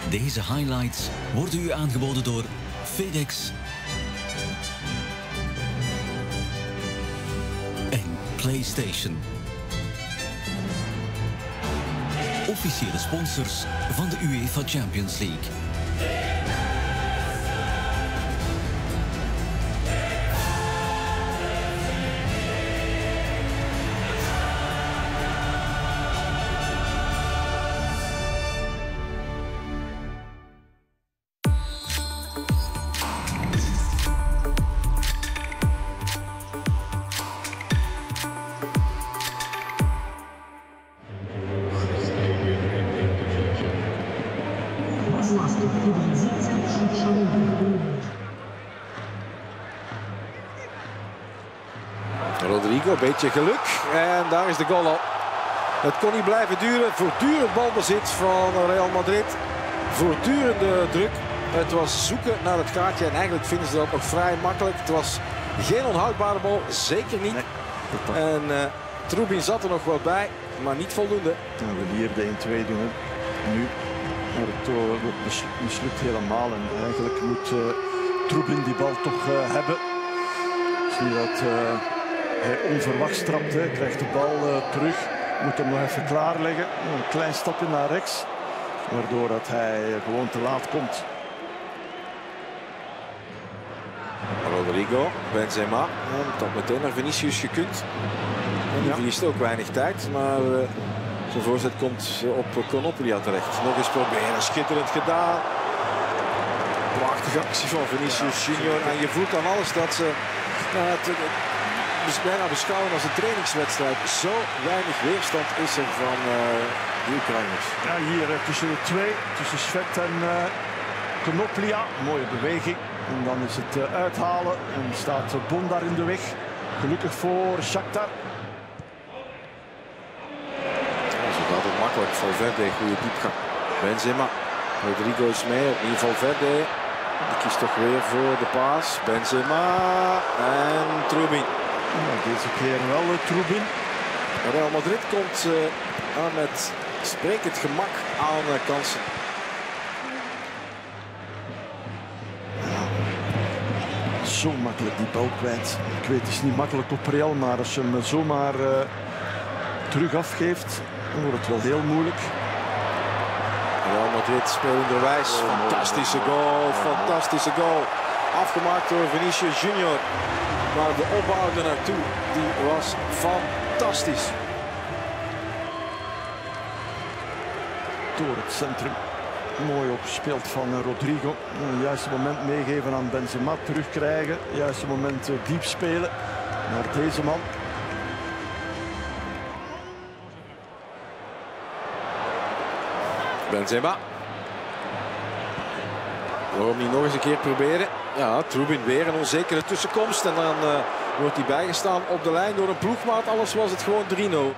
Deze highlights worden u aangeboden door FedEx en PlayStation. Officiële sponsors van de UEFA Champions League. Rodrigo, een beetje geluk. En daar is de goal al. Het kon niet blijven duren. Voortdurend balbezit van Real Madrid. Voortdurende druk. Het was zoeken naar het gaatje. En eigenlijk vinden ze dat nog vrij makkelijk. Het was geen onhoudbare bal. Zeker niet. Nee, en Trubin zat er nog wel bij. Maar niet voldoende. We willen hier de 1-2 doen. Nu. Maar het mislukt helemaal. En eigenlijk moet Trubin die bal toch hebben. Zie dat hij onverwachts trapt. Hij krijgt de bal terug. Moet hem nog even klaarleggen. Een klein stapje naar rechts. Waardoor dat hij gewoon te laat komt. Rodrigo, Benzema. Tot meteen naar Vinicius gekund. En die verliest ook weinig tijd. Maar zijn voorzet komt op Konoplia terecht. Nog eens proberen. Schitterend gedaan. Prachtige actie van Vinicius Junior. En je voelt aan alles dat ze bijna beschouwen als een trainingswedstrijd. Zo weinig weerstand is er van de Oekraïners. Ja, hier tussen de twee. Tussen Svet en Konoplia. Mooie beweging. En dan is het uithalen. En staat Bondar in de weg. Gelukkig voor Shakhtar. Zo gaat het makkelijk. Valverde, goede diepgang. Benzema. Rodrigo is mee. Opnieuw Valverde. Die kiest toch weer voor de paas. Benzema. En Trubin. Ja, deze keer wel Trubin. Real Madrid komt aan met sprekend gemak aan kansen. Zo makkelijk die bal kwijt. Ik weet, het is niet makkelijk op Real, maar als je hem zomaar terug afgeeft, dan wordt het wel heel moeilijk. Real Madrid spelenderwijs. Fantastische goal, fantastische goal. Afgemaakt door Vinicius Junior. Maar de opbouw er naartoe, die was fantastisch. Door het centrum. Mooi ook gespeeld van Rodrigo. Het juiste moment meegeven aan Benzema, terugkrijgen. Het juiste moment diep spelen naar deze man. Benzema. Waarom niet nog eens een keer proberen? Ja, Trubin weer een onzekere tussenkomst. En dan wordt hij bijgestaan op de lijn door een ploegmaat. Alles was het gewoon 3-0.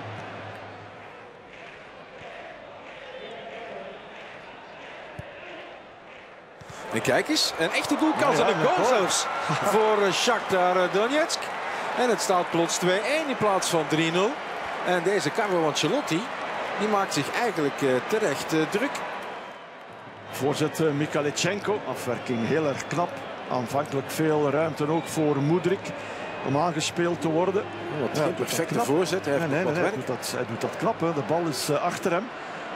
En kijk eens, een echte doelkans en een goal zelfs voor Shakhtar Donetsk. En het staat plots 2-1 in plaats van 3-0. En deze Carlo Ancelotti, die maakt zich eigenlijk terecht druk. Voorzet Mikhailichenko, afwerking heel erg knap. Aanvankelijk veel ruimte ook voor Mudryk om aangespeeld te worden. Wat geen perfecte voorzet, hij heeft wat werk. Hij doet dat knap, hè. De bal is achter hem.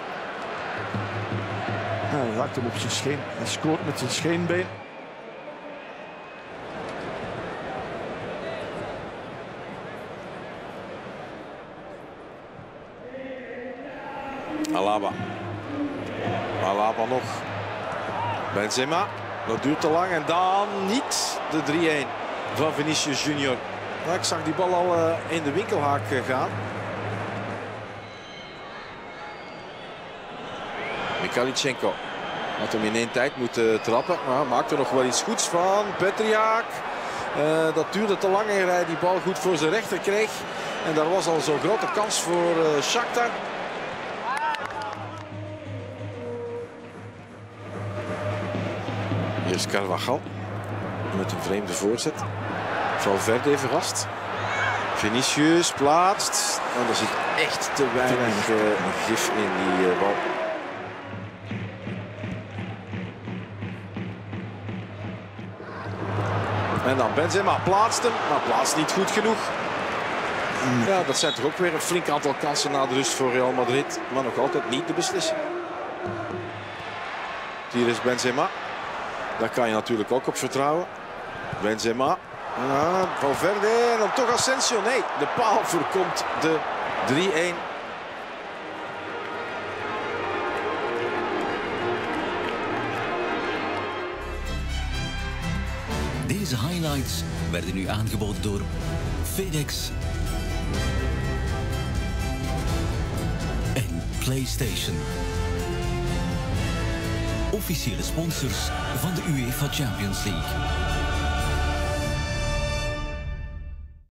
Hij raakt hem op zijn scheen. Hij scoort met zijn scheenbeen. Alaba. Alaba nog. Benzema. Dat duurt te lang. En dan niet de 3-1 van Vinicius Junior. Nou, ik zag die bal al in de winkelhaak gaan. Mikhailichenko had hem in één tijd moeten trappen. Maar maakt er nog wel iets goeds van. Petriak. Dat duurde te lang en hij die bal goed voor zijn rechter kreeg. En daar was al zo'n grote kans voor Shakhtar. Hier is Carvajal met een vreemde voorzet. Valverde verrast. Vinicius plaatst. En er zit echt te weinig gif in die bal. En dan Benzema plaatst hem, maar plaatst niet goed genoeg. Ja, dat zijn toch ook weer een flink aantal kansen na de rust voor Real Madrid. Maar nog altijd niet de beslissing. Hier is Benzema. Daar kan je natuurlijk ook op vertrouwen. Benzema. Ja, Valverde en dan toch Asensio. Nee, de paal voorkomt de 3-1. Deze highlights werden u aangeboden door FedEx en PlayStation. Officiële sponsors van de UEFA Champions League.